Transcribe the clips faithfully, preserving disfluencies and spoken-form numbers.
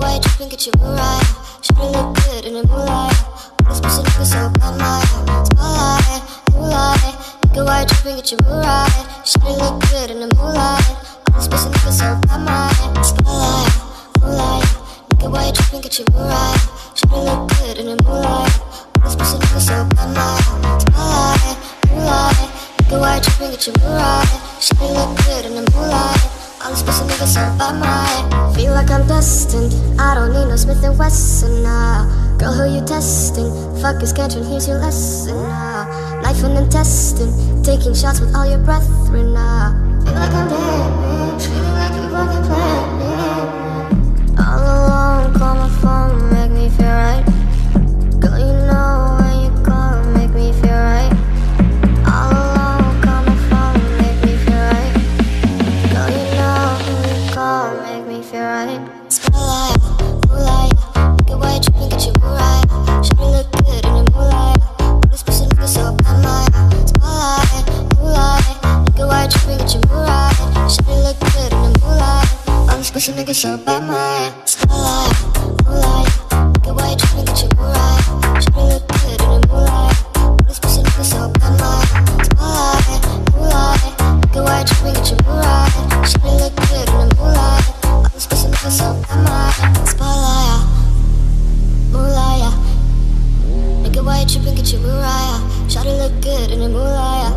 why you tripping, get your Mariah. Shawty look good in the moonlight. All this pussy nigga so bad, my spotlight, moonlight. Nigga, why you tripping, get your Mariah. Shawty look good in the moonlight. All this pussy nigga so bad, my spotlight, moonlight. Nigga, why you tripping, get your Mariah. Shawty look good in the moonlight. All this pussy nigga so bad, my spotlight, moonlight. Nigga, why you tripping, get your Mariah. Shawty look good in the moonlight. All this pussy niggas so bad, my feel like I'm destined. I don't need no Smith and Wesson now. Girl, who you testing? Fuck your schedule, here's your lesson now. Life and intestine, taking shots with all your brethren now. Feel like I'm dead, feeling like you fucking planned it. All alone, call my phone, make me feel right. Girl, you know when you call, make me feel right. All alone, call my phone, make me feel right. Girl, you know when you call, make me feel right. Spotlight, moonlight. Nigga, why you tripping, get your Mariah. Shawty look good in the moonlight. All this pussy nigga so bad, my spotlight, moonlight. Nigga, why you tripping, get your Mariah. Shawty look good in the moonlight. All this pussy nigga so bad, my spotlight, moonlight. Nigga, why you tripping, get your Mariah. Shawty look good in the moonlight. All this pussy nigga so bad, my spotlight, moonlight. Nigga, why you tripping, get your Mariah. Shawty look good in the moonlight. All this pussy nigga so bad, my spotlight, moonlight. Nigga, why you tripping, get your Mariah. Shawty look good in the moonlight.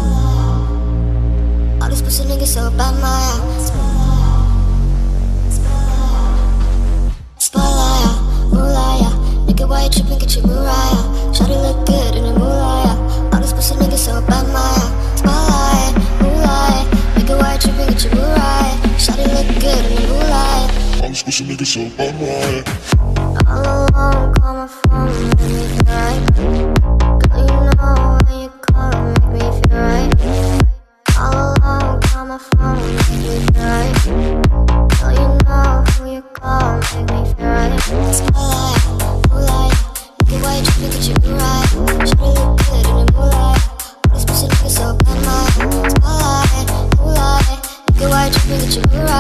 All this pussy nigga so bad, my spotlight, moonlight. Nigga, why you tripping, get your Mariah. Shawty look good in the moonlight. All this pussy nigga so bad, my spotlight, moonlight. Nigga, why you tripping, get your Mariah. Shawty look good in the moonlight. All this pussy nigga so bad, my all alone, call my phone, make me feel right. Girl, you know when you call, make me feel right. All alone, call my phone, make me feel right. Girl, you know who you call, make me feel right. Spotlight, moonlight. Nigga, why you tripping, get your Mariah. Shawty look good in the moonlight. All this pussy nigga so bad, my spotlight, moonlight. Nigga, why you tripping, get your Mariah.